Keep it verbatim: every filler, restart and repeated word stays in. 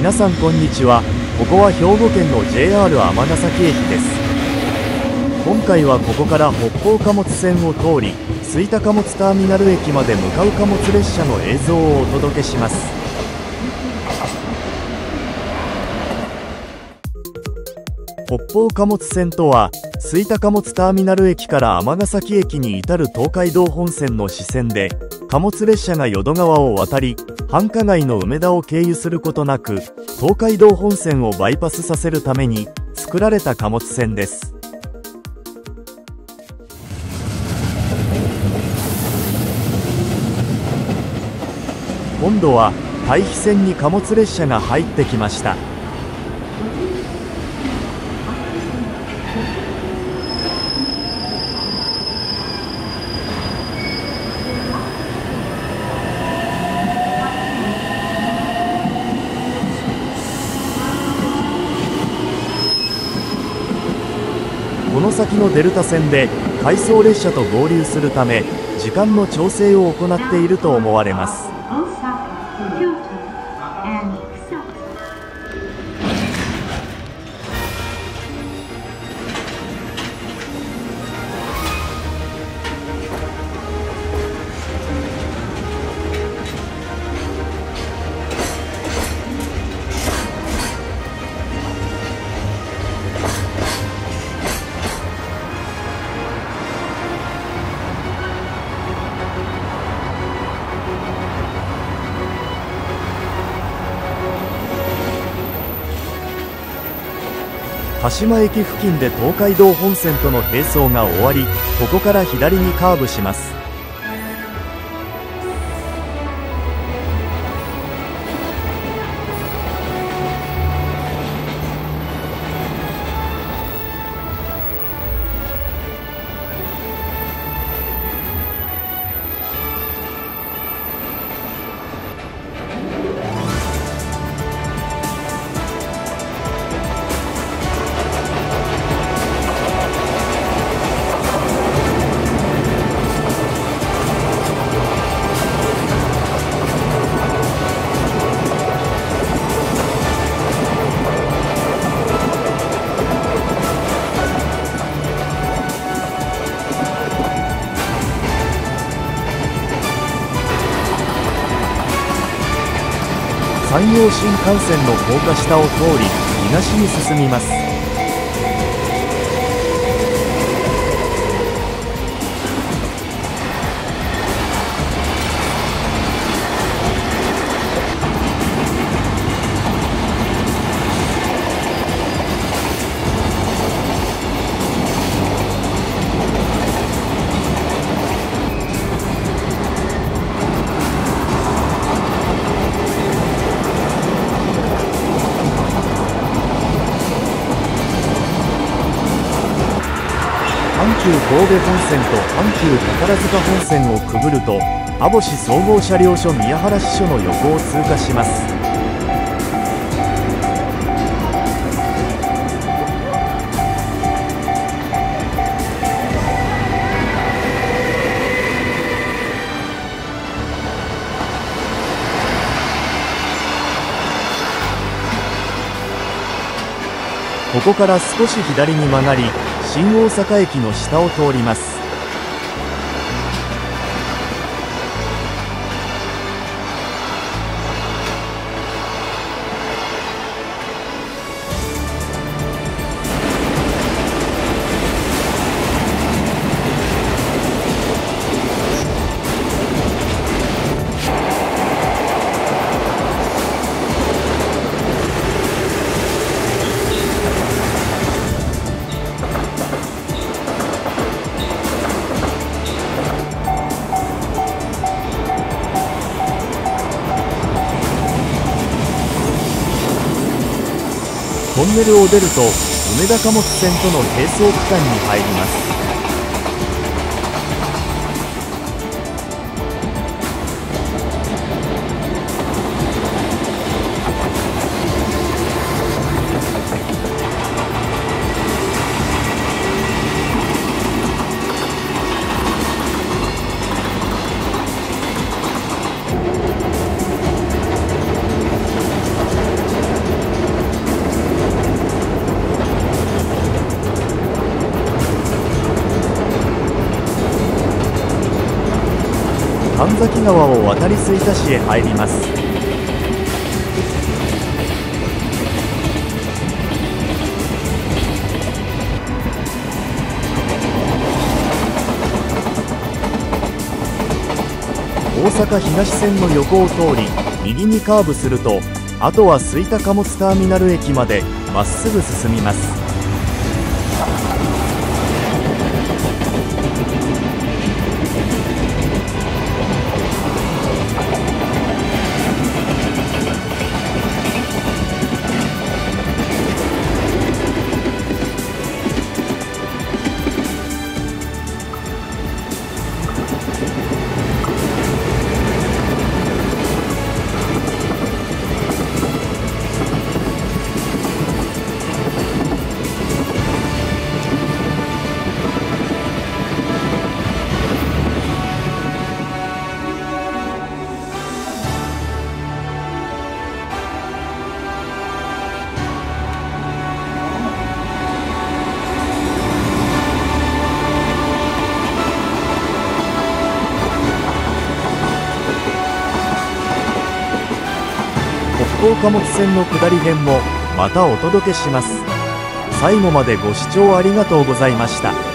皆さんこんにちは。ここは兵庫県の ジェイアール 尼崎駅です。今回はここから北方貨物線を通り吹田貨物ターミナル駅まで向かう貨物列車の映像をお届けします。北方貨物線とは吹田貨物ターミナル駅から尼崎駅に至る東海道本線の支線で、貨物列車が淀川を渡り繁華街の梅田を経由することなく東海道本線をバイパスさせるために作られた貨物線です。今度は対比線に貨物列車が入ってきました。この先のデルタ線で回送列車と合流するため時間の調整を行っていると思われます。鹿島駅付近で東海道本線との並走が終わり、ここから左にカーブします。山陽新幹線の高架下を通り東に進みます。阪急神戸本線と阪急宝塚本線をくぐると網干総合車両所宮原支所の横を通過します。ここから少し左に曲がり新大阪駅の下を通ります。トンネルを出ると梅田貨物線との並走区間に入ります。 崎川を渡り吹田市へ入ります。大阪東線の横を通り右にカーブすると、あとは吹田貨物ターミナル駅までまっすぐ進みます。北方貨物線の下り編もまたお届けします。最後までご視聴ありがとうございました。